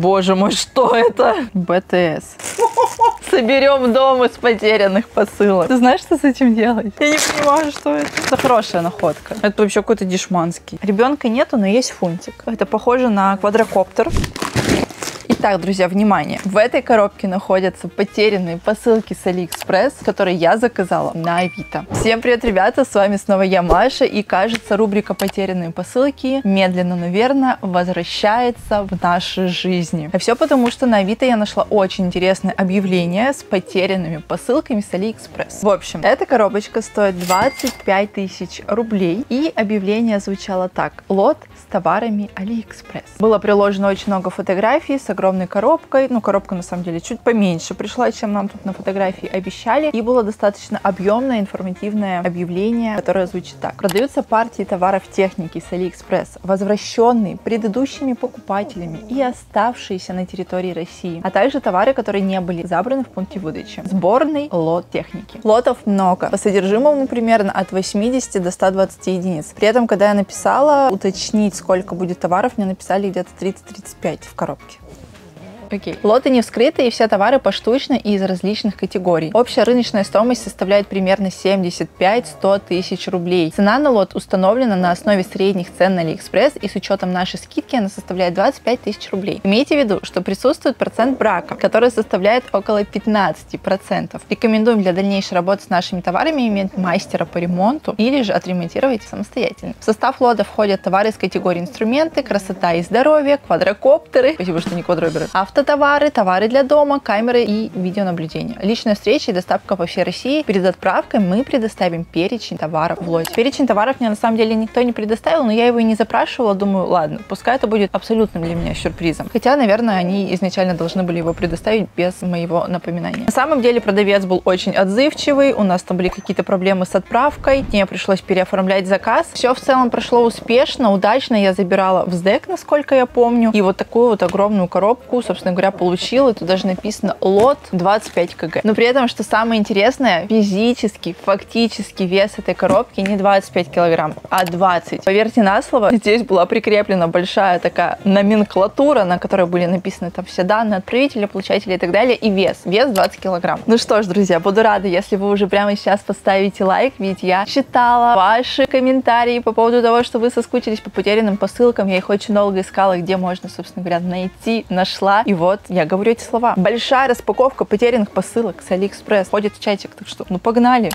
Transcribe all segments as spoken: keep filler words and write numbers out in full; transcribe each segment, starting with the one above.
Боже мой, что это? БТС. Соберем дом из потерянных посылок. Ты знаешь, что с этим делать? Я не понимаю, что это. Это хорошая находка. Это вообще какой-то дешманский. Ребенка нету, но есть фунтик. Это похоже на квадрокоптер. Итак, друзья, внимание! В этой коробке находятся потерянные посылки с Алиэкспресс, которые я заказала на Авито. Всем привет, ребята! С вами снова я, Маша, и кажется, рубрика «Потерянные посылки» медленно, но верно возвращается в наши жизни. А все потому, что на Авито я нашла очень интересное объявление с потерянными посылками с Алиэкспресс. В общем, эта коробочка стоит двадцать пять тысяч рублей, и объявление звучало так: лот с товарами Алиэкспресс. Было приложено очень много фотографий с огромной коробкой. Ну, коробка на самом деле чуть поменьше пришла, чем нам тут на фотографии обещали. И было достаточно объемное, информативное объявление, которое звучит так: продаются партии товаров техники с Алиэкспресс, возвращенные предыдущими покупателями и оставшиеся на территории России, а также товары, которые не были забраны в пункте выдачи. Сборный лот техники. Лотов много. По содержимому примерно от восьмидесяти до ста двадцати единиц. При этом, когда я написала уточнить, сколько будет товаров, мне написали где-то тридцать-тридцать пять в коробке. Окей. Лоты не вскрыты, и все товары поштучно и из различных категорий. Общая рыночная стоимость составляет примерно семьдесят пять — сто тысяч рублей. Цена на лот установлена на основе средних цен на Алиэкспресс, и с учетом нашей скидки она составляет двадцать пять тысяч рублей. Имейте в виду, что присутствует процент брака, который составляет около пятнадцати процентов. Рекомендуем для дальнейшей работы с нашими товарами иметь мастера по ремонту или же отремонтировать самостоятельно. В состав лота входят товары из категории инструменты, красота и здоровье, квадрокоптеры, спасибо, что не квадроберы, авто товары, товары для дома, камеры и видеонаблюдение. Личная встреча и доставка по всей России. Перед отправкой мы предоставим перечень товаров в лоте. Перечень товаров мне на самом деле никто не предоставил, но я его и не запрашивала. Думаю, ладно, пускай это будет абсолютным для меня сюрпризом. Хотя, наверное, они изначально должны были его предоставить без моего напоминания. На самом деле продавец был очень отзывчивый, у нас там были какие-то проблемы с отправкой, мне пришлось переоформлять заказ. Все в целом прошло успешно, удачно. Я забирала в СДЭК, насколько я помню, и вот такую вот огромную коробку, собственно говоря, получила. И тут даже написано лот двадцать пять килограмм. Но при этом, что самое интересное, физически, фактически вес этой коробки не двадцать пять килограмм, а двадцать. Поверьте на слово, здесь была прикреплена большая такая номенклатура, на которой были написаны там все данные отправителя, получателя и так далее, и вес. Вес двадцать килограмм. Ну что ж, друзья, буду рада, если вы уже прямо сейчас поставите лайк, ведь я читала ваши комментарии по поводу того, что вы соскучились по потерянным посылкам. Я их очень долго искала, где можно, собственно говоря, найти. Нашла. И вот я говорю эти слова. Большая распаковка потерянных посылок с Алиэкспресс. Ходит в чатик, так что, ну погнали.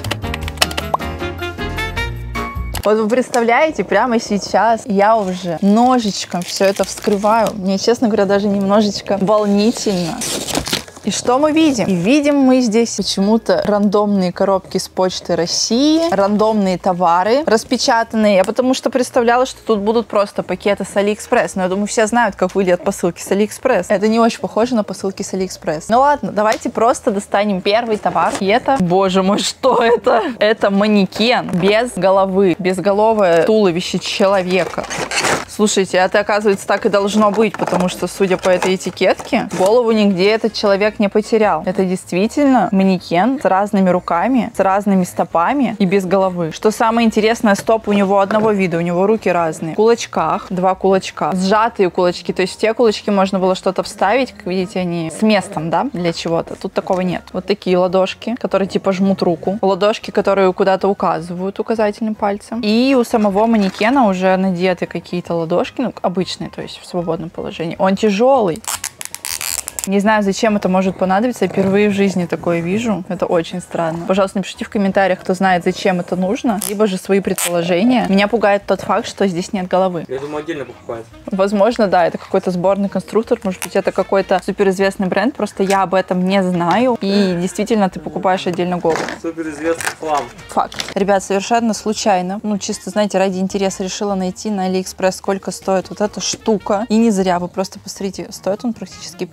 Вот вы представляете, прямо сейчас я уже ножичком все это вскрываю. Мне, честно говоря, даже немножечко волнительно. И что мы видим? И видим мы здесь почему-то рандомные коробки с Почты России, рандомные товары распечатанные. Я потому что представляла, что тут будут просто пакеты с Алиэкспресс. Но я думаю, все знают, как выглядят посылки с Алиэкспресс. Это не очень похоже на посылки с Алиэкспресс. Ну ладно, давайте просто достанем первый товар. И это, боже мой, что это? Это манекен без головы, безголовое туловище человека. Слушайте, это, оказывается, так и должно быть, потому что, судя по этой этикетке, голову нигде этот человек не потерял. Это действительно манекен с разными руками, с разными стопами и без головы. Что самое интересное, стоп у него одного вида, у него руки разные. В кулачках, два кулачка, сжатые кулачки, то есть в те кулачки можно было что-то вставить, как видите, они с местом, да, для чего-то. Тут такого нет. Вот такие ладошки, которые типа жмут руку. Ладошки, которые куда-то указывают указательным пальцем. И у самого манекена уже надеты какие-то ладошки. Ладошки, ну, обычные, то есть в свободном положении. Он тяжелый. Не знаю, зачем это может понадобиться. Я впервые в жизни такое вижу. Это очень странно. Пожалуйста, напишите в комментариях, кто знает, зачем это нужно. Либо же свои предположения. Меня пугает тот факт, что здесь нет головы. Я думаю, отдельно покупают. Возможно, да, это какой-то сборный конструктор. Может быть, это какой-то суперизвестный бренд. Просто я об этом не знаю. И действительно, ты покупаешь отдельно голову. Суперизвестный хлам. Факт. Ребят, совершенно случайно, ну, чисто, знаете, ради интереса решила найти на Алиэкспресс, сколько стоит вот эта штука. И не зря. Вы просто посмотрите, стоит он практически пять тысяч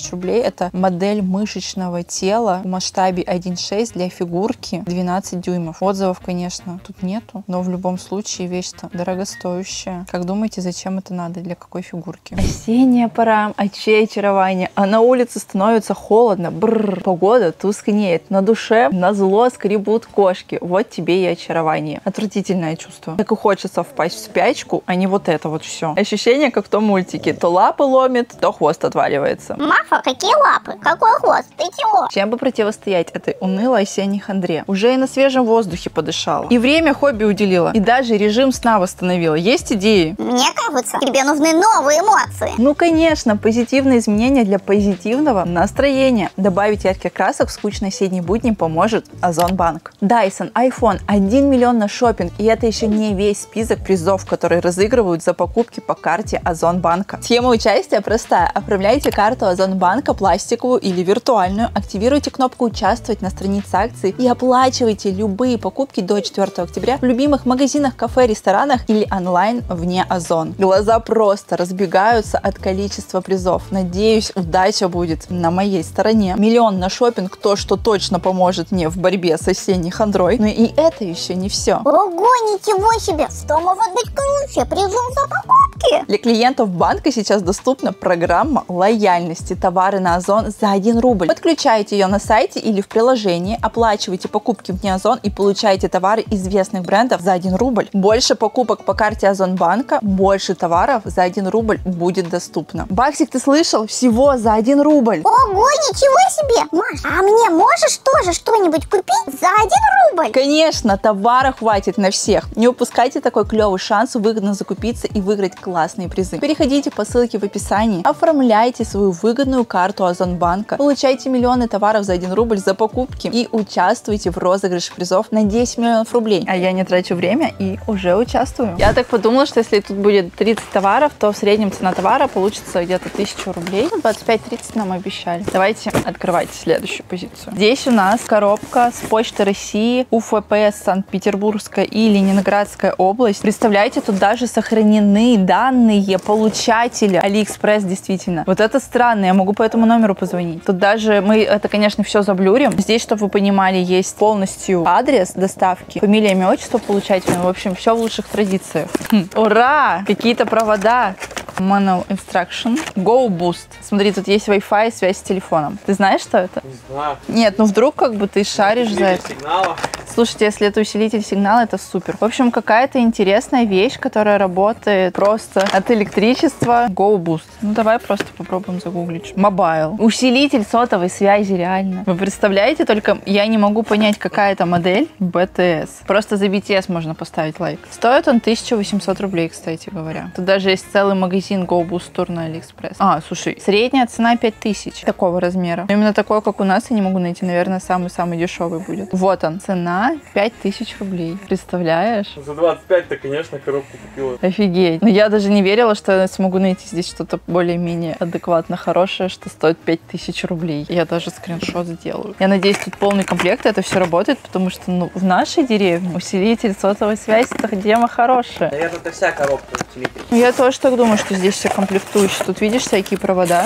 тысяч рублей. Это модель мышечного тела в масштабе один шесть для фигурки двенадцать дюймов. Отзывов, конечно, тут нету, но в любом случае вещь-то дорогостоящая. Как думаете, зачем это надо? Для какой фигурки? Осенняя пора, очей очарование, а на улице становится холодно. Бррр, погода тускнеет. На душе назло скребут кошки. Вот тебе и очарование. Отвратительное чувство. Так и хочется впасть в спячку, а не вот это вот все. Ощущение, как в том мультике. То лапы ломит, то хвост отваливается. Мафа, какие лапы? Какой хвост? Ты чего? Чем бы противостоять этой унылой осенней хандре? Уже и на свежем воздухе подышала. И время хобби уделила. И даже режим сна восстановила. Есть идеи? Мне кажется, тебе нужны новые эмоции. Ну, конечно, позитивные изменения для позитивного настроения. Добавить ярких красок в скучные осенние будни поможет Озонбанк. Dyson, iPhone, один миллион на шопинг. И это еще не весь список призов, которые разыгрывают за покупки по карте Озонбанка. Схема участия простая. Оформляйте карту Озонбанка, пластиковую или виртуальную, активируйте кнопку «Участвовать» на странице акции и оплачивайте любые покупки до четвёртого октября в любимых магазинах, кафе, ресторанах или онлайн вне Озон. Глаза просто разбегаются от количества призов. Надеюсь, удача будет на моей стороне. Миллион на шопинг, то, что точно поможет мне в борьбе с осенней хандрой. Но и это еще не все. Ого, ничего себе! Что может быть круче? Призов за покупки? Для клиентов банка сейчас доступна программа лояльности. Товары на Озон за один рубль. Подключайте ее на сайте или в приложении, оплачивайте покупки вне Озон и получаете товары известных брендов за один рубль. Больше покупок по карте Озонбанка, больше товаров за один рубль будет доступно. Баксик, ты слышал? Всего за один рубль. Ого, ничего себе! Маш, а мне можешь тоже что-нибудь купить за один рубль? Конечно, товара хватит на всех. Не упускайте такой клевый шанс выгодно закупиться и выиграть классные призы. Переходите по ссылке в описании, оформляйте свою выгодную карту Озонбанка, получайте миллионы товаров за один рубль за покупки и участвуйте в розыгрыше призов на десять миллионов рублей. А я не трачу время и уже участвую. Я так подумала, что если тут будет тридцать товаров, то в среднем цена товара получится где-то тысячу рублей. двадцать пять тридцать нам обещали. Давайте открывайте следующую позицию. Здесь у нас коробка с Почты России, УФПС Санкт-Петербургская и Ленинградская область. Представляете, тут даже сохранены данные получателя. Алиэкспресс, действительно. Вот это странно, я могу по этому номеру позвонить. Тут даже мы это, конечно, все заблюрим. Здесь, чтобы вы понимали, есть полностью адрес доставки, фамилия, имя, отчество получателя. В общем, все в лучших традициях. Хм. Ура! Какие-то провода. Manual Instruction. Go Boost. Смотри, тут есть Wi-Fi и связь с телефоном. Ты знаешь, что это? Не знаю. Нет, ну вдруг как бы ты шаришь за это. Сигнала. Слушайте, если это усилитель сигнала, это супер. В общем, какая-то интересная вещь, которая работает просто от электричества. Go Boost. Ну, давай просто попробуем загуглить. Mobile. Усилитель сотовой связи, реально. Вы представляете? Только я не могу понять, какая это модель. би ти эс. Просто за би ти эс можно поставить лайк. Стоит он тысяча восемьсот рублей, кстати говоря. Тут даже есть целый магазин Go Boost Tour на Алиэкспресс. А, слушай, средняя цена пять тысяч. Такого размера. Но именно такой, как у нас, я не могу найти. Наверное, самый-самый дешевый будет. Вот он. Цена пять тысяч рублей. Представляешь? За двадцать пять-то, конечно, коробку купила. Офигеть. Но я даже не верила, что я смогу найти здесь что-то более-менее адекватно хорошее, что стоит пять тысяч рублей. Я даже скриншот сделаю. Я надеюсь, тут полный комплект, это все работает, потому что, ну, в нашей деревне усилитель сотовой связи — это тема хорошая. Наверное, это вся коробка усилитель. Ну, я тоже так думаю, что здесь все комплектующие. Тут видишь всякие провода.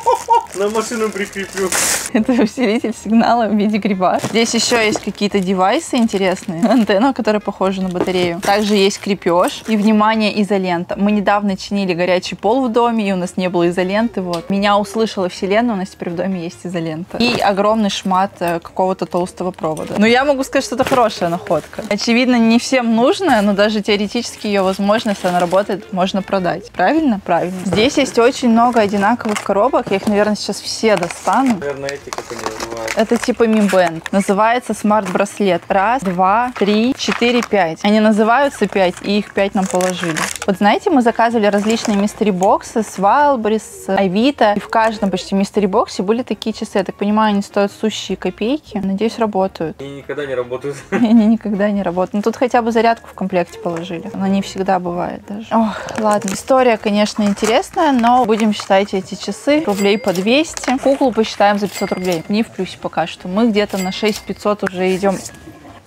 На машину прикреплю. Это усилитель сигнала в виде гриба. Здесь еще есть какие-то девайсы интересные. Антенна, которая похожа на батарею. Также есть крепеж. И, внимание, изолента. Мы недавно чинили горячий пол в доме, и у нас не было изоленты. Вот. Меня услышала вселенная, у нас теперь в доме есть изолента. И огромный шмат какого-то толстого провода. Но я могу сказать, что это хорошая находка. Очевидно, не всем нужная, но даже теоретически ее возможно, если она работает, можно продать. Правильно? Правильно. Здесь есть очень много одинаковых коробок. Я их, наверное, сейчас все достану. Наверное, эти, как они называют. Это типа Mi Band. Называется смарт-браслет. Раз, два, три, четыре, пять. Они называются пять, и их пять нам положили. Вот знаете, мы заказывали различные мистери-боксы с Wildberries, с Авито. И в каждом почти мистери-боксе были такие часы. Я так понимаю, они стоят сущие копейки. Надеюсь, работают. Они никогда не работают. Они никогда не работают. Ну тут хотя бы зарядку в комплекте положили. Но не всегда бывает даже. Ох, ладно. История, конечно, интересная, но будем считать эти часы рублей по двести. Куклу посчитаем за пятьсот рублей. Не в плюсе пока что. Мы где-то на шесть тысяч пятьсот уже идем.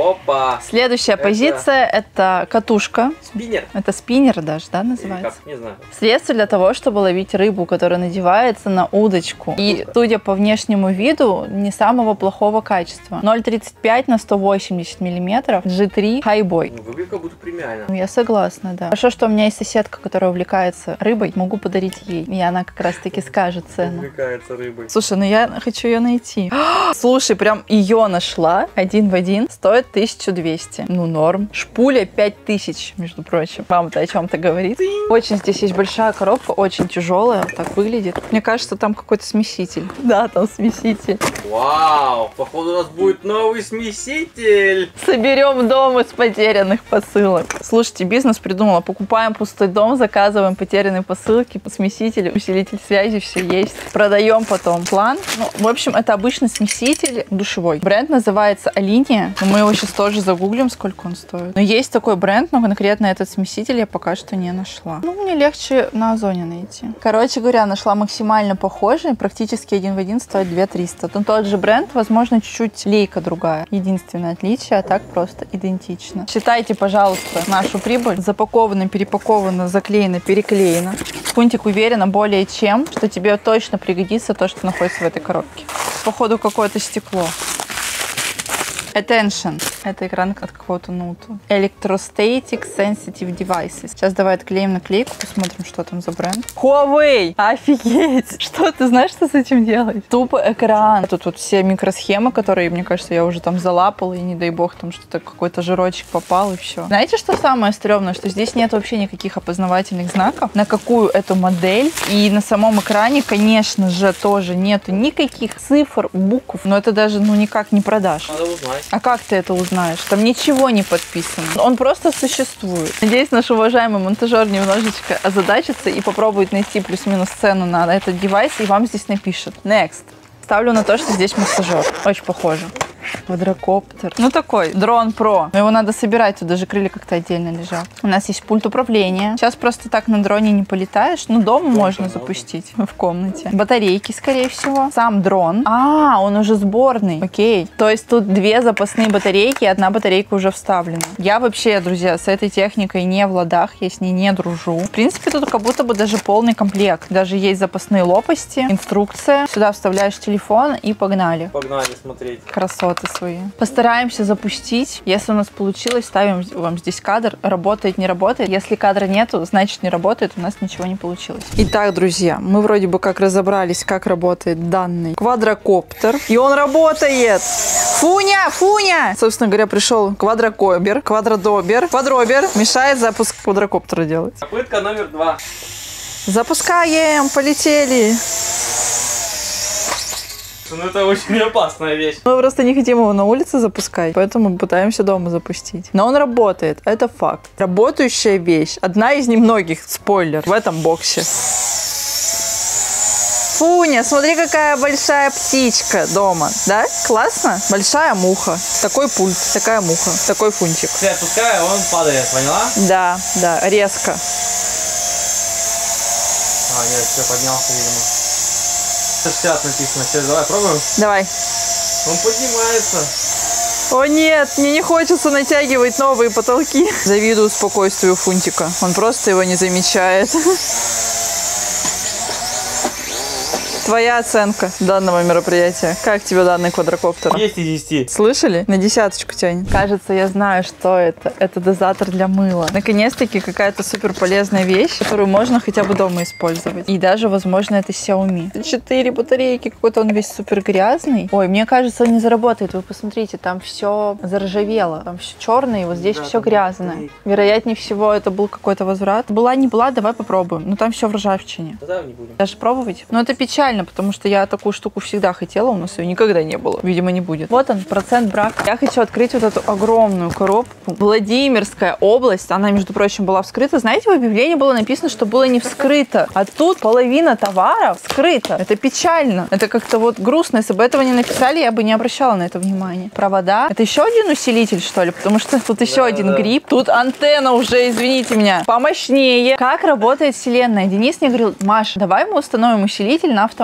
Опа. Следующая Это- позиция это катушка. Спиннер. Это спиннер даже, да, Или называется? как? Не знаю. Средство для того, чтобы ловить рыбу, которая надевается на удочку. И, судя по внешнему виду, не самого плохого качества. ноль тридцать пять на сто восемьдесят миллиметров, джи три хайбой. Ну, выглядит как будто премиально. Ну, я согласна, да. Хорошо, что у меня есть соседка, которая увлекается рыбой. Могу подарить ей. И она как раз-таки скажет цену. Увлекается рыбой. Слушай, ну я хочу ее найти. Слушай, прям ее нашла. Один в один. Стоит тысячу двести. Ну, норм. Шпуля пять тысяч, между прочим. Вам-то о чем-то говорит. Очень здесь есть большая коробка, очень тяжелая. Так выглядит. Мне кажется, там какой-то смеситель. Да, там смеситель. Вау! Походу у нас будет новый смеситель. Соберем дом из потерянных посылок. Слушайте, бизнес придумала. Покупаем пустой дом, заказываем потерянные посылки, смеситель, усилитель связи, все есть. Продаем потом. План. Ну, в общем, это обычный смеситель душевой. Бренд называется Алиния. Мы его сейчас тоже загуглим, сколько он стоит. Но есть такой бренд, но конкретно этот смеситель я пока что не нашла. Ну, мне легче на Озоне найти. Короче говоря, нашла максимально похожий, практически один в один стоит две триста. Но тот же бренд, возможно, чуть-чуть лейка другая. Единственное отличие, а так просто идентично. Считайте, пожалуйста, нашу прибыль. Запаковано, перепаковано, заклеено, переклеено. Фунтик уверена более чем, что тебе точно пригодится то, что находится в этой коробке. Походу, какое-то стекло. Attention. Это экран от какого-то ноута. Electrostatic Sensitive Devices. Сейчас давай отклеим наклейку, посмотрим, что там за бренд. Huawei! Офигеть! Что ты знаешь, что с этим делать? Тупо экран. Тут вот все микросхемы, которые, мне кажется, я уже там залапала, и не дай бог, там что-то, какой-то жирочек попал, и все. Знаете, что самое стрёмное? Что здесь нет вообще никаких опознавательных знаков, на какую эту модель. И на самом экране, конечно же, тоже нету никаких цифр, букв. Но это даже, ну, никак не продашь. Надо узнать. А как ты это узнаешь? Там ничего не подписано. Он просто существует. Надеюсь, наш уважаемый монтажер немножечко озадачится и попробует найти плюс-минус цену на этот девайс, и вам здесь напишет. Next. Ставлю на то, что здесь массажер. Очень похоже. Квадрокоптер. Ну такой, дрон про. Но его надо собирать, тут даже крылья как-то отдельно лежат. У нас есть пульт управления. Сейчас просто так на дроне не полетаешь. Ну, дома можно запустить в комнате. Батарейки, скорее всего. Сам дрон. А, он уже сборный. Окей. То есть тут две запасные батарейки, и одна батарейка уже вставлена. Я вообще, друзья, с этой техникой не в ладах, я с ней не дружу. В принципе, тут как будто бы даже полный комплект. Даже есть запасные лопасти, инструкция. Сюда вставляешь телефон и погнали. Погнали смотреть. Красоты свои. Постараемся запустить. Если у нас получилось, ставим вам здесь кадр. Работает, не работает. Если кадра нету, значит не работает. У нас ничего не получилось. Итак, друзья, мы вроде бы как разобрались, как работает данный квадрокоптер. И он работает! Фуня! Фуня! Собственно говоря, пришел квадрокобер, квадродобер, квадробер. Мешает запуск квадрокоптера делать. Попытка номер два. Запускаем! Полетели! Ну это очень опасная вещь. Мы просто не хотим его на улице запускать, поэтому пытаемся дома запустить. Но он работает, это факт. Работающая вещь. Одна из немногих, спойлер, в этом боксе. Фуня, смотри, какая большая птичка дома. Да? Классно? Большая муха. Такой пульт, такая муха, такой фунтик. Ты отпускай, он падает, поняла? Да, да, резко. А, нет, все, поднялся, видимо. шестьдесят написано. Все, давай пробуем. Давай. Он поднимается. О нет, мне не хочется натягивать новые потолки. Завидую спокойствию фунтика. Он просто его не замечает. Твоя оценка данного мероприятия. Как тебе данный квадрокоптер? десять из десяти. Слышали? На десяточку тянет. Кажется, я знаю, что это. Это дозатор для мыла. Наконец-таки какая-то супер полезная вещь, которую можно хотя бы дома использовать. И даже, возможно, это Xiaomi. Четыре батарейки, какой-то он весь супер грязный. Ой, мне кажется, он не заработает. Вы посмотрите, там все заржавело. Там все черное, и вот здесь Да, все там грязное. батарейки. Вероятнее всего, это был какой-то возврат. Была, не была, давай попробуем. Но там все в ржавчине. Тогда не будем. Даже пробовать? Но это печально, потому что я такую штуку всегда хотела, у нас ее никогда не было. Видимо, не будет. Вот он, процент брака. Я хочу открыть вот эту огромную коробку. Владимирская область, она, между прочим, была вскрыта. Знаете, в объявлении было написано, что было не вскрыто. А тут половина товара вскрыта. Это печально. Это как-то вот грустно. Если бы этого не написали, я бы не обращала на это внимание. Провода. Это еще один усилитель, что ли? Потому что тут еще Да, один да. гриб. Тут антенна уже, извините меня, помощнее. Как работает вселенная? Денис мне говорил: Маш, давай мы установим усилитель на автомат.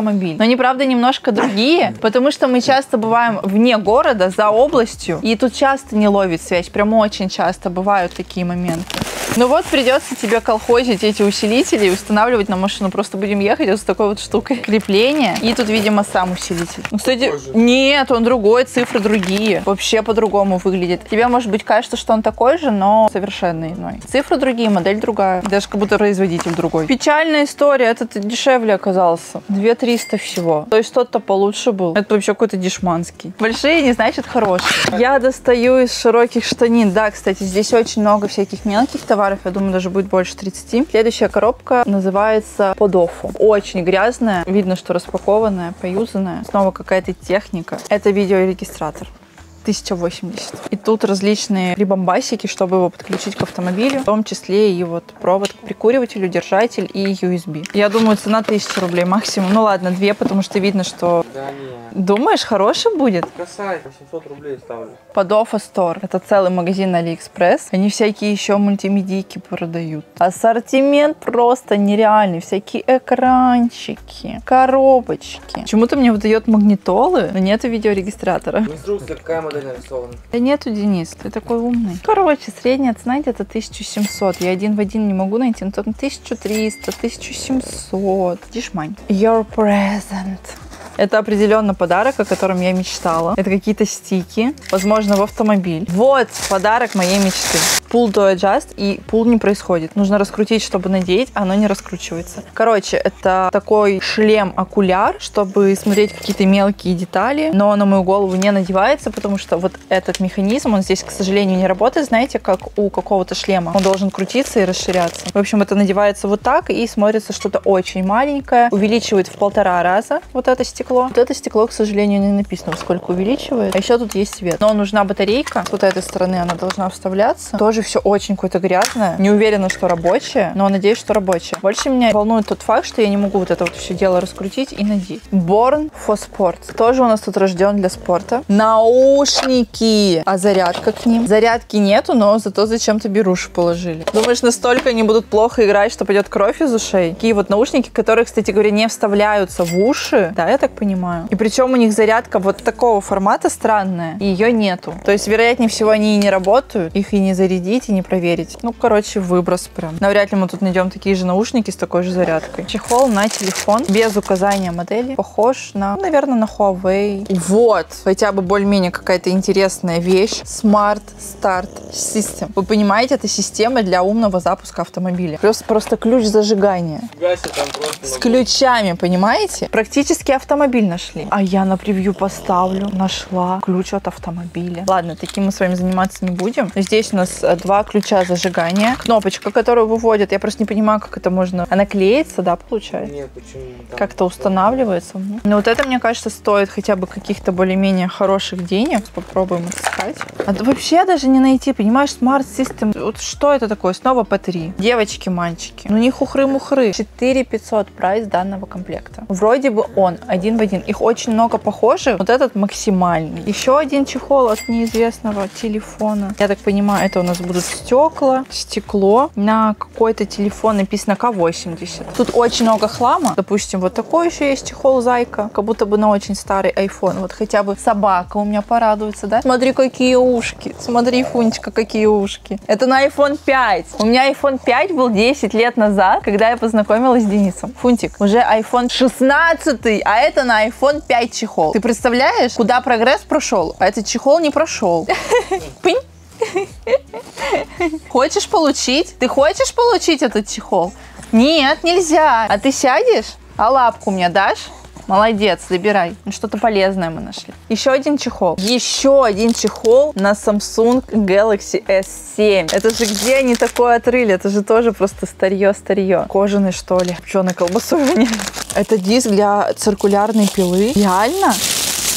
автомобиль. Но они, правда, немножко другие, потому что мы часто бываем вне города, за областью, и тут часто не ловит связь. Прям очень часто бывают такие моменты. Ну вот, придется тебе колхозить эти усилители и устанавливать на машину. Просто будем ехать вот с такой вот штукой. Крепление. И тут, видимо, сам усилитель. Ну, кстати, нет, он другой, цифры другие. Вообще по-другому выглядит. Тебе, может быть, кажется, что он такой же, но совершенно иной. Цифры другие, модель другая. Даже как будто производитель другой. Печальная история. Этот дешевле оказался. две триста всего. То есть тот-то получше был. Это вообще какой-то дешманский. Большие не значит хорошие. Я достаю из широких штанин. Да, кстати, здесь очень много всяких мелких товаров. Я думаю, даже будет больше тридцати. Следующая коробка называется Подофу. Очень грязная. Видно, что распакованная, поюзанная. Снова какая-то техника. Это видеорегистратор. тысяча восемьдесят. И тут различные прибамбасики, чтобы его подключить к автомобилю, в том числе и вот провод к прикуривателю, держатель и ю эс би. Я думаю, цена тысяча рублей максимум. Ну ладно, две, потому что видно, что... Да нет. Думаешь, хороший будет? Касай, восемьсот рублей ставлю. Подофа Store. Это целый магазин на Алиэкспресс. Они всякие еще мультимедийки продают. Ассортимент просто нереальный. Всякие экранчики, коробочки. Почему-то мне выдает магнитолы, но нету видеорегистратора. Инструкция, какая модель нарисована? Да нету, Денис, ты такой умный. Короче, средняя цена где-то тысяча семьсот. Я один в один не могу найти, но там тысяча триста, тысяча семьсот. Дишмань. Your present. Это определенно подарок, о котором я мечтала. Это какие-то стики, возможно, в автомобиль. Вот подарок моей мечты. Pull to adjust, и pull не происходит. Нужно раскрутить, чтобы надеть, а оно не раскручивается. Короче, это такой шлем-окуляр, чтобы смотреть какие-то мелкие детали, но на мою голову не надевается, потому что вот этот механизм, он здесь, к сожалению, не работает, знаете, как у какого-то шлема. Он должен крутиться и расширяться. В общем, это надевается вот так, и смотрится что-то очень маленькое. Увеличивает в полтора раза вот это стекло. Вот это стекло, к сожалению, не написано, сколько увеличивает. А еще тут есть свет. Но нужна батарейка. С вот этой стороны она должна вставляться. Тоже все очень какое-то грязное. Не уверена, что рабочее, но надеюсь, что рабочее. Больше меня волнует тот факт, что я не могу вот это вот все дело раскрутить и надеть. Born for Sport. Тоже у нас тут рожден для спорта. Наушники. А зарядка к ним? Зарядки нету, но зато зачем-то беруши положили. Думаешь, настолько они будут плохо играть, что пойдет кровь из ушей? Такие вот наушники, которые, кстати говоря, не вставляются в уши. Да, я так понимаю. И причем у них зарядка вот такого формата странная, и ее нету. То есть, вероятнее всего, они и не работают, их и не зарядить, и не проверить. Ну, короче, выброс прям. Навряд ли мы тут найдем такие же наушники с такой же зарядкой. Чехол на телефон, без указания модели. Похож на, наверное, на Huawei. Вот, хотя бы более-менее какая-то интересная вещь. Smart Start System. Вы понимаете, это система для умного запуска автомобиля. Плюс просто ключ зажигания. Гася там просто с ключами, понимаете? Практически автомобиль нашли. А я на превью поставлю. Нашла ключ от автомобиля. Ладно, таким мы с вами заниматься не будем. Здесь у нас два ключа зажигания. Кнопочка, которую выводят. Я просто не понимаю, как это можно... Она клеится, да, получается? Нет, почему? Как-то устанавливается. Но вот это, мне кажется, стоит хотя бы каких-то более-менее хороших денег. Попробуем отыскать. А вообще даже не найти, понимаешь, Smart System. Вот что это такое? Снова пэ три. Девочки, мальчики. Ну не хухры-мухры. четыре тысячи пятьсот прайс данного комплекта. Вроде бы он один в один. Их очень много похожих. Вот этот максимальный. Еще один чехол от неизвестного телефона. Я так понимаю, это у нас будут стекла, стекло. На какой-то телефон написано ка восемьдесят. Тут очень много хлама. Допустим, вот такой еще есть чехол Зайка. Как будто бы на очень старый iPhone. Вот хотя бы собака у меня порадуется, да? Смотри, какие ушки. Смотри, Фунечка, какие ушки. Это на айфон пять. У меня айфон пять был десять лет назад, когда я познакомилась с Денисом. Фунтик, уже айфон шестнадцать, а это на айфон пять чехол. Ты представляешь, куда прогресс прошел? А этот чехол не прошел. Пынь. Хочешь получить? Ты хочешь получить этот чехол? Нет, нельзя. А ты сядешь? А лапку мне дашь? Молодец, забирай. Что-то полезное мы нашли. Еще один чехол. Еще один чехол на Samsung Galaxy эс семь. Это же где они такое отрыли? Это же тоже просто старье-старье. Кожаный, что ли? Печеной колбасой нет. Это диск для циркулярной пилы. Реально?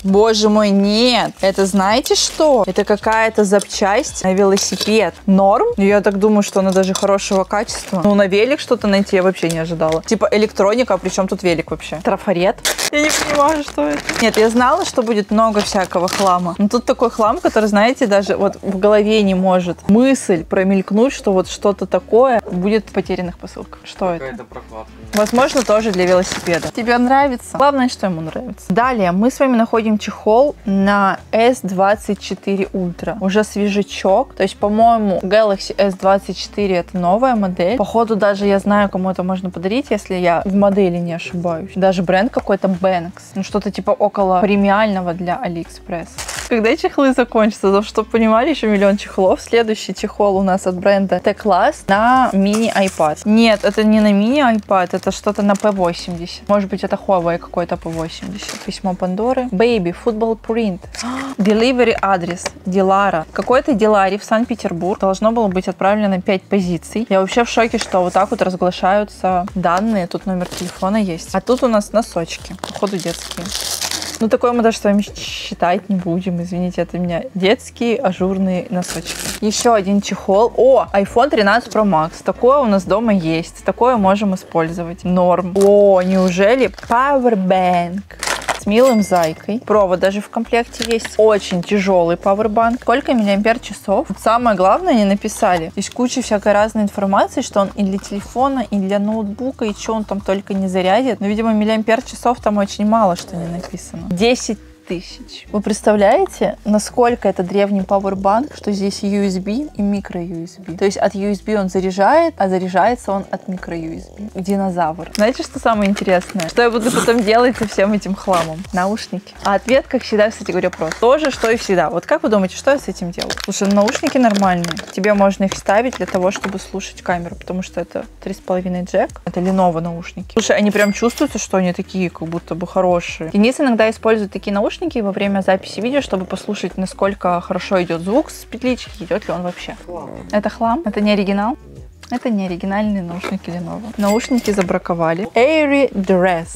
Боже мой, нет. Это знаете что? Это какая-то запчасть на велосипед. Норм? Я так думаю, что она даже хорошего качества. Ну, на велик что-то найти я вообще не ожидала. Типа электроника, а при чем тут велик вообще? Трафарет? Я не понимаю, что это. Нет, я знала, что будет много всякого хлама. Но тут такой хлам, который, знаете, даже вот в голове не может мысль промелькнуть, что вот что-то такое будет в потерянных посылках. Что это? Какая-то прокладка. Возможно, тоже для велосипеда. Тебе нравится? Главное, что ему нравится. Далее мы с вами находим чехол на эс двадцать четыре ультра. Уже свежачок. То есть, по-моему, Galaxy эс двадцать четыре это новая модель. Походу, даже я знаю, кому это можно подарить, если я в модели не ошибаюсь. Даже бренд какой-то Banks. Ну, что-то типа около премиального для AliExpress. Когда чехлы закончатся, чтобы понимали, еще миллион чехлов. Следующий чехол у нас от бренда T-Class на мини-iPad. Нет, это не на мини-iPad, это что-то на пи восемьдесят. Может быть, это Huawei какой-то пи восемьдесят. Письмо Пандоры. Baby, football print. Delivery адрес. Дилара. Какой-то Диларе в Санкт-Петербург должно было быть отправлено на пять позиций. Я вообще в шоке, что вот так вот разглашаются данные. Тут номер телефона есть. А тут у нас носочки. Походу детские. Ну, такое мы даже с вами считать не будем. Извините, это у меня детские ажурные носочки. Еще один чехол. О, айфон тринадцать про макс. Такое у нас дома есть. Такое можем использовать. Норм. О, неужели Powerbank? С милым зайкой. Провод даже в комплекте есть. Очень тяжелый пауэрбанк. Сколько миллиампер часов? Самое главное не написали. Есть куча всякой разной информации, что он и для телефона, и для ноутбука, и что он там только не зарядит. Но, видимо, миллиампер часов там очень мало что не написано. десять тысяч. Вы представляете, насколько это древний пауэрбанк, что здесь ю эс би и микро-ю эс би. То есть от ю эс би он заряжает, а заряжается он от микро-ю эс би. Динозавр. Знаете, что самое интересное? Что я буду потом делать со всем этим хламом? Наушники. А ответ, как всегда, кстати говоря, прост. То же, что и всегда. Вот как вы думаете, что я с этим делаю? Слушай, наушники нормальные. Тебе можно их ставить для того, чтобы слушать камеру, потому что это три с половиной джек. Это Lenovo наушники. Слушай, они прям чувствуются, что они такие, как будто бы хорошие. Денис иногда использует такие наушники во время записи видео, чтобы послушать, насколько хорошо идет звук с петлички, идет ли он вообще. Хлам. Это хлам? Это не оригинал? Это не оригинальные наушники Lenovo. Наушники забраковали. Airy Dress.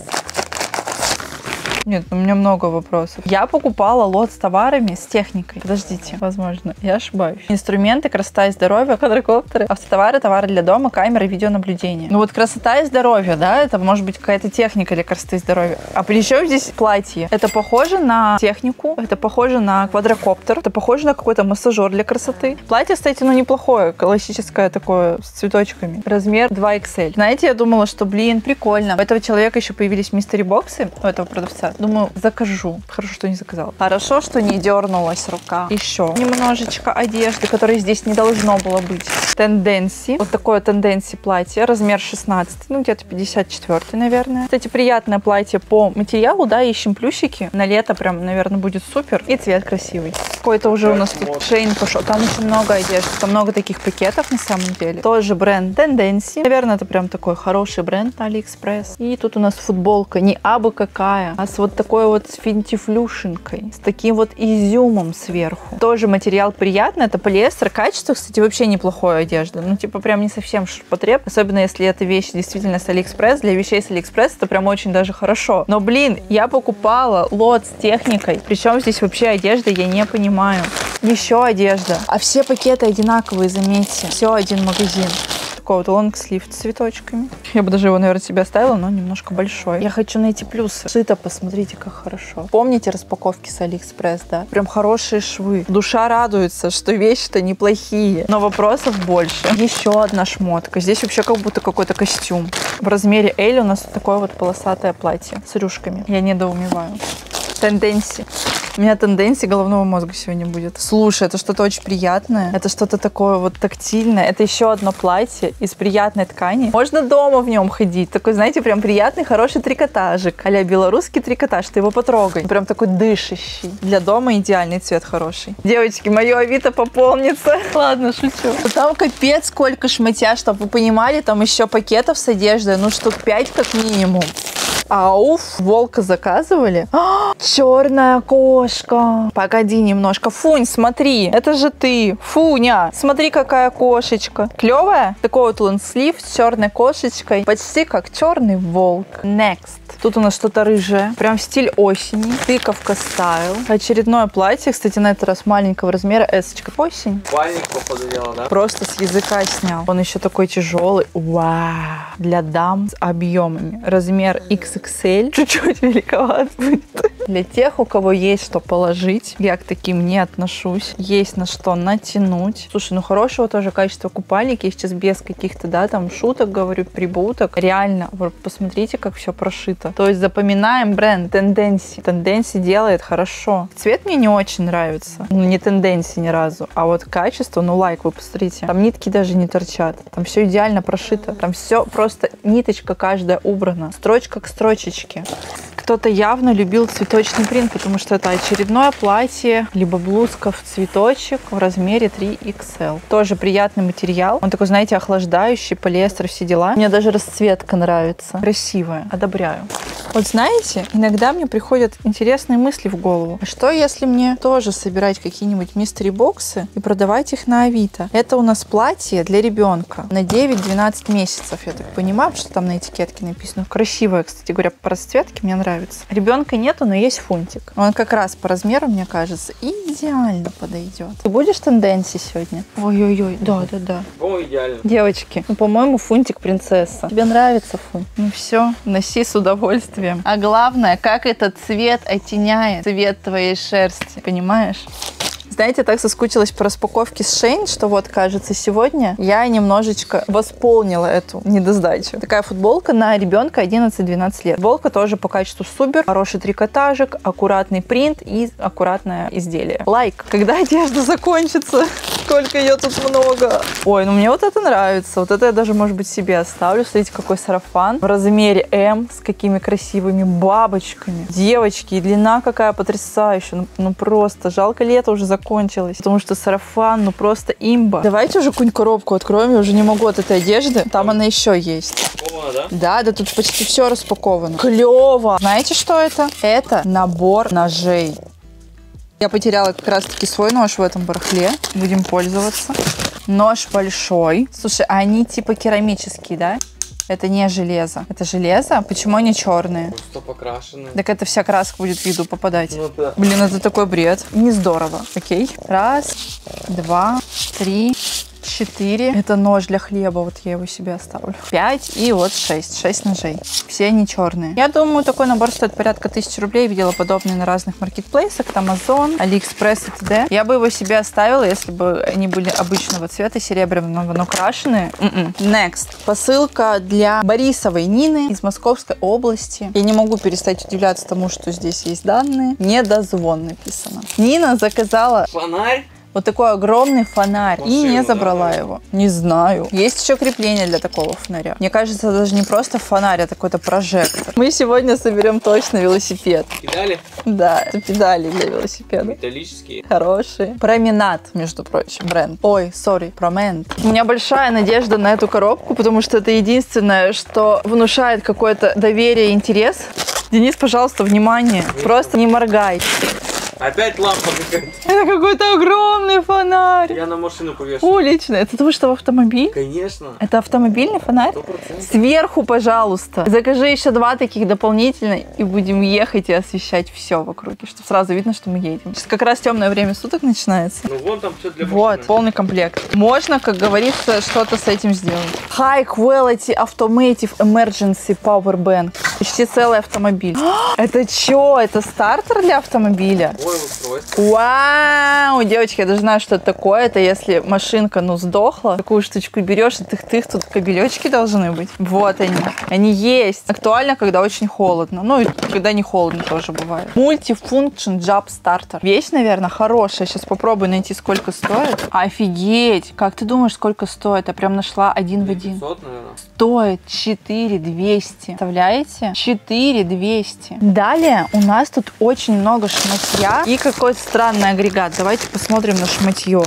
Нет, у меня много вопросов. Я покупала лот с товарами, с техникой. Подождите, возможно, я ошибаюсь. Инструменты, красота и здоровье, квадрокоптеры, автотовары, товары для дома, камеры, видеонаблюдение. Ну вот красота и здоровье, да, это может быть какая-то техника для красоты и здоровья. А при чем здесь платье? Это похоже на технику, это похоже на квадрокоптер, это похоже на какой-то массажер для красоты. Платье, кстати, ну неплохое, классическое такое, с цветочками. Размер два икс эль. Знаете, я думала, что, блин, прикольно. У этого человека еще появились мистери-боксы, у этого продавца. Думаю, закажу. Хорошо, что не заказала. Хорошо, что не дернулась рука. Еще немножечко одежды, которой здесь не должно было быть. Тенденси. Вот такое тенденси платье. Размер шестнадцать. Ну, где-то пятьдесят четыре, наверное. Кстати, приятное платье по материалу, да, ищем плюсики. На лето прям, наверное, будет супер. И цвет красивый. Какой-то уже у нас тут Шейн пошел. Там очень много одежды. Там много таких пакетов на самом деле. Тоже бренд Тенденси. Наверное, это прям такой хороший бренд на AliExpress. И тут у нас футболка не абы какая, а с вот такой вот с финтифлюшенкой, с таким вот изюмом сверху. Тоже материал приятный, это полиэстер. Качество, кстати, вообще неплохое одежда. Ну, типа, прям не совсем ширпотреб. Особенно, если эта вещь действительно с AliExpress. Для вещей с AliExpress это прям очень даже хорошо. Но, блин, я покупала лот с техникой. Причем здесь вообще одежда, я не понимаю. Еще одежда. А все пакеты одинаковые, заметьте. Все один магазин. Такой вот лонгслив с цветочками. Я бы даже его, наверное, себе оставила, но немножко большой. Я хочу найти плюсы. Шито, посмотрите, как хорошо. Помните распаковки с AliExpress, да? Прям хорошие швы. Душа радуется, что вещи-то неплохие. Но вопросов больше. Еще одна шмотка. Здесь вообще как будто какой-то костюм. В размере L у нас такое вот полосатое платье с рюшками. Я недоумеваю. Тенденси. У меня тенденции головного мозга сегодня будет. Слушай, это что-то очень приятное. Это что-то такое вот тактильное. Это еще одно платье из приятной ткани. Можно дома в нем ходить. Такой, знаете, прям приятный, хороший трикотажик. А-ля белорусский трикотаж. Ты его потрогай. Прям такой дышащий. Для дома идеальный цвет хороший. Девочки, мое авито пополнится. Ладно, шучу. Там капец сколько шматья, чтобы вы понимали. Там еще пакетов с одеждой. Ну, штук пять как минимум. Ауф, волка заказывали. А, черная кошка. Погоди немножко. Фунь, смотри, это же ты. Фуня, смотри, какая кошечка. Клевая? Такой вот лонслив с черной кошечкой. Почти как черный волк. Next. Тут у нас что-то рыжее. Прям стиль осени. Тыковка стайл. Очередное платье. Кстати, на этот раз маленького размера. Эсочка. Осень. Купальник, походу, дело, да? Просто с языка снял. Он еще такой тяжелый. Вау. Для дам с объемами. Размер икс икс эль. Чуть-чуть великоват будет. Для тех, у кого есть что положить. Я к таким не отношусь. Есть на что натянуть. Слушай, ну хорошего тоже качества купальники. Я сейчас без каких-то, да, там шуток говорю, прибуток. Реально, вот посмотрите, как все прошито. То есть запоминаем бренд Tendency. Tendency делает хорошо. Цвет мне не очень нравится. Ну, не Tendency ни разу. А вот качество, ну лайк, вы посмотрите. Там нитки даже не торчат. Там все идеально прошито. Там все просто ниточка каждая убрана. Строчка к строчечке. Кто-то явно любил цветочный принт, потому что это очередное платье, либо блузка в цветочек в размере три икс эл. Тоже приятный материал. Он такой, знаете, охлаждающий, полиэстер, все дела. Мне даже расцветка нравится. Красивая. Одобряю. Вот знаете, иногда мне приходят интересные мысли в голову. Что если мне тоже собирать какие-нибудь мистери-боксы и продавать их на Авито? Это у нас платье для ребенка на девять-двенадцать месяцев, я так понимаю, что там на этикетке написано. Красивое, кстати говоря, по расцветке мне нравится. Ребенка нету, но есть фунтик. Он как раз по размеру, мне кажется, идеально подойдет. Ты будешь Tendency сегодня? Ой-ой-ой, да-да-да. О, идеально. Девочки, ну, по-моему, фунтик принцесса. Тебе нравится фунт? Ну все, носи с удовольствием. А главное, как этот цвет оттеняет цвет твоей шерсти. Понимаешь? Знаете, так соскучилась по распаковке с Shein, что вот, кажется, сегодня я немножечко восполнила эту недосдачу. Такая футболка на ребенка одиннадцать-двенадцать лет. Футболка тоже по качеству супер. Хороший трикотажик, аккуратный принт и аккуратное изделие. Лайк. Когда одежда закончится? Сколько ее тут много. Ой, ну мне вот это нравится. Вот это я даже, может быть, себе оставлю. Смотрите, какой сарафан. В размере М с какими красивыми бабочками. Девочки, и длина какая потрясающая. Ну, ну просто жалко, лето уже закончилось. Кончилась, потому что сарафан, ну просто имба. Давайте уже какую-нибудь коробку откроем, я уже не могу от этой одежды. Там она еще есть. Распаковано, да? Да, да, тут почти все распаковано. Клево! Знаете, что это? Это набор ножей. Я потеряла как раз-таки свой нож в этом барахле. Будем пользоваться. Нож большой. Слушай, а они типа керамические, да? Это не железо. Это железо? Почему они черные? Просто покрашены. Так это вся краска будет в виду попадать. Ну да. Блин, это такой бред. Не здорово. Окей. Раз, два, три, четыре. Это нож для хлеба. Вот я его себе оставлю. Пять и вот шесть. Шесть ножей. Все они черные. Я думаю, такой набор стоит порядка тысячи рублей. Видела подобные на разных маркетплейсах. Там Amazon, AliExpress и т.д. Я бы его себе оставила, если бы они были обычного цвета, серебряного, но крашеные. Mm-mm. Next. Посылка для Борисовой Нины из Московской области. Я не могу перестать удивляться тому, что здесь есть данные. Недозвон написано. Нина заказала... Фонарь? Вот такой огромный фонарь. Машину, и не забрала да? его. Не знаю. Есть еще крепление для такого фонаря. Мне кажется, это даже не просто фонарь, а какой-то прожектор. Мы сегодня соберем точно велосипед. Педали? Да, это педали для велосипеда. Металлические. Хорошие. Променад, между прочим, бренд. Ой, сори, Променад. У меня большая надежда на эту коробку, потому что это единственное, что внушает какое-то доверие и интерес. Денис, пожалуйста, внимание. Просто не моргай. Опять лампа какая-то. Это какой-то огромный фонарь. Я на машину повешу. Уличный. Это потому что в автомобиль? Конечно. Это автомобильный фонарь? Сто процентов. Сверху, пожалуйста. Закажи еще два таких дополнительно, и будем ехать и освещать все в округе, чтобы сразу видно, что мы едем. Сейчас как раз темное время суток начинается. Ну вон там все для Вот, машины. полный комплект. Можно, как говорится, что-то с этим сделать. High Quality Automotive Emergency Power Bank. Почти целый автомобиль. Это что? Это стартер для автомобиля? Ой, устройство. Вау! Девочки, я даже знаю, что это такое. Это если машинка, ну, сдохла. Такую штучку берешь, и тых-тых, тут кабелечки должны быть. Вот они. Они есть. Актуально, когда очень холодно. Ну, и когда не холодно тоже бывает. Multifunction Job Starter. Вещь, наверное, хорошая. Сейчас попробую найти, сколько стоит. Офигеть! Как ты думаешь, сколько стоит? Я прям нашла один в один. пятьсот, наверное. Стоит четыре двести. Представляете? четыре двести. Далее у нас тут очень много шматья и какой-то странный агрегат. Давайте посмотрим на шматье.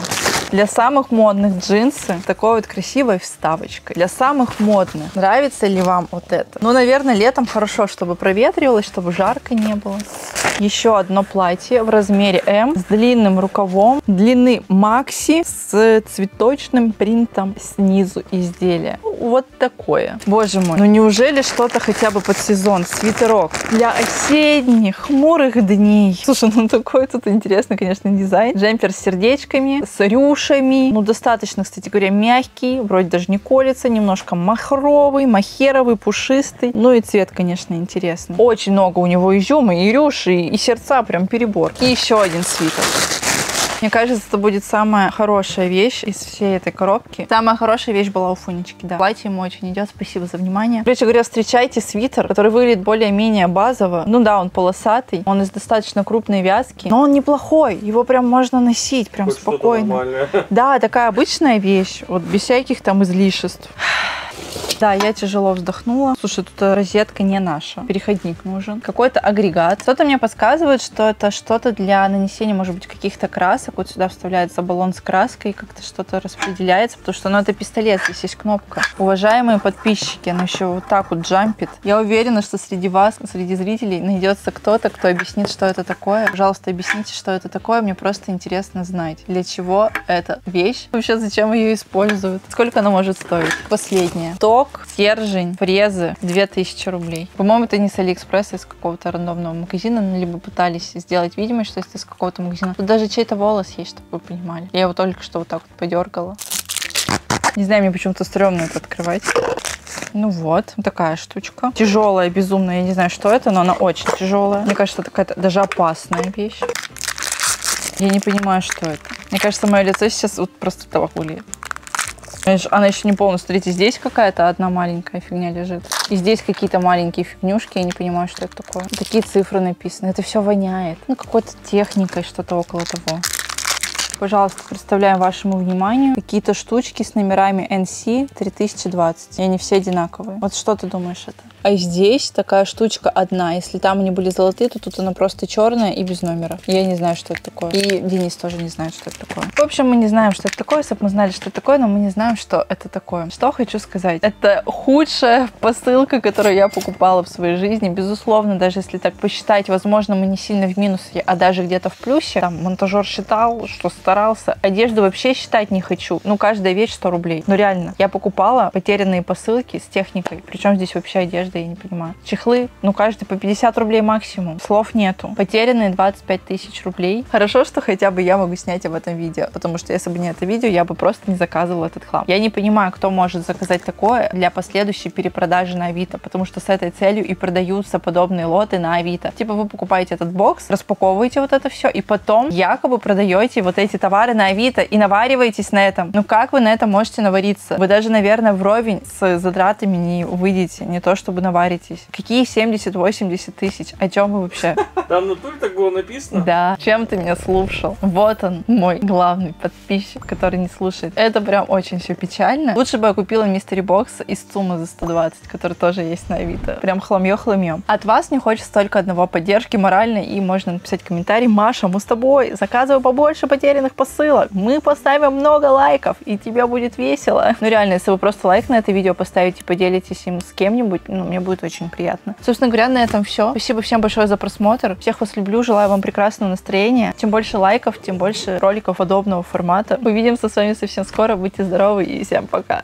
Для самых модных джинсы с такой вот красивой вставочкой. Для самых модных. Нравится ли вам вот это? Ну, наверное, летом хорошо, чтобы проветривалось, чтобы жарко не было. Еще одно платье в размере М с длинным рукавом, длины макси с цветочным принтом снизу изделия. Вот такое. Боже мой, ну неужели что-то хотя бы под сезон? Свитерок для осенних хмурых дней. Слушай, ну такой тут интересный, конечно, дизайн. Джемпер с сердечками, с рюшами. Ну достаточно, кстати говоря, мягкий, вроде даже не колется, немножко махровый, махеровый, пушистый. Ну и цвет, конечно, интересный. Очень много у него изюма, и рюши, и сердца, прям перебор. И еще один свитер. Мне кажется, это будет самая хорошая вещь из всей этой коробки. Самая хорошая вещь была у Фунечки, да. Платье ему очень идет, спасибо за внимание. Короче говоря, встречайте свитер, который выглядит более-менее базово. Ну да, он полосатый, он из достаточно крупной вязки, но он неплохой, его прям можно носить, прям Хоть спокойно. Да, такая обычная вещь, вот без всяких там излишеств. Да, я тяжело вздохнула. Слушай, тут розетка не наша. Переходник нужен. Какой-то агрегат. Кто-то мне подсказывает, что это что-то для нанесения, может быть, каких-то красок. Вот сюда вставляется баллон с краской, как-то что-то распределяется, потому что, ну, это пистолет, здесь есть кнопка. Уважаемые подписчики, она еще вот так вот джампит. Я уверена, что среди вас, среди зрителей найдется кто-то, кто объяснит, что это такое. Пожалуйста, объясните, что это такое. Мне просто интересно знать, для чего эта вещь. Вообще, зачем ее используют. Сколько она может стоить. Последняя. Ток, стержень, фрезы, две тысячи рублей. По-моему, это не с Алиэкспресса, из какого-то рандомного магазина, ну, либо пытались сделать видимость, что это из какого-то магазина. Тут даже чей-то волос есть, чтобы вы понимали. Я его только что вот так вот подергала. Не знаю, мне почему-то стрёмно это открывать. Ну вот, такая штучка. Тяжелая, безумная, я не знаю, что это, но она очень тяжелая. Мне кажется, это какая-то даже опасная вещь. Я не понимаю, что это. Мне кажется, мое лицо сейчас вот просто тавахули. Она еще не полностью. Смотрите, здесь какая-то одна маленькая фигня лежит. И здесь какие-то маленькие фигнюшки. Я не понимаю, что это такое. Такие цифры написаны. Это все воняет. Ну, какой-то техникой, что-то около того. Пожалуйста, представляем вашему вниманию какие-то штучки с номерами эн си три тысячи двадцать. И они все одинаковые. Вот что ты думаешь это? А здесь такая штучка одна. Если там они были золотые, то тут она просто черная и без номера. Я не знаю, что это такое. И Денис тоже не знает, что это такое. В общем, мы не знаем, что это такое. Если бы мы знали, что это такое, но мы не знаем, что это такое. Что хочу сказать. Это худшая посылка, которую я покупала в своей жизни. Безусловно, даже если так посчитать, возможно, мы не сильно в минусе, а даже где-то в плюсе. Там монтажер считал, что старался. Одежду вообще считать не хочу. Ну, каждая вещь сто рублей. Ну, реально. Я покупала потерянные посылки с техникой. Причем здесь вообще одежда, я не понимаю. Чехлы, ну, каждый по пятьдесят рублей максимум. Слов нету. Потерянные двадцать пять тысяч рублей. Хорошо, что хотя бы я могу снять об этом видео. Потому что если бы не это видео, я бы просто не заказывала этот хлам. Я не понимаю, кто может заказать такое для последующей перепродажи на Авито. Потому что с этой целью и продаются подобные лоты на Авито. Типа вы покупаете этот бокс, распаковываете вот это все, и потом якобы продаете вот эти товары на Авито и навариваетесь на этом. Ну как вы на этом можете навариться? Вы даже, наверное, вровень с затратами не выйдете. Не то, чтобы наваритесь. Какие семьдесят-восемьдесят тысяч? О чем вы вообще? Там на туре так было написано? Да. Чем ты меня слушал? Вот он, мой главный подписчик, который не слушает. Это прям очень все печально. Лучше бы я купила мистери бокс из ЦУМа за сто двадцать, который тоже есть на Авито. Прям хламье-хламье. От вас мне хочется только одного: поддержки моральной, и можно написать комментарий: Маша, мы с тобой, заказывай побольше потерянных посылок, мы поставим много лайков, и тебе будет весело. Ну реально, если вы просто лайк на это видео поставите и поделитесь им с кем-нибудь, ну мне будет очень приятно. Собственно говоря, на этом все. Спасибо всем большое за просмотр. Всех вас люблю, желаю вам прекрасного настроения. Чем больше лайков, тем больше роликов подобного формата. Увидимся с вами совсем скоро. Будьте здоровы и всем пока.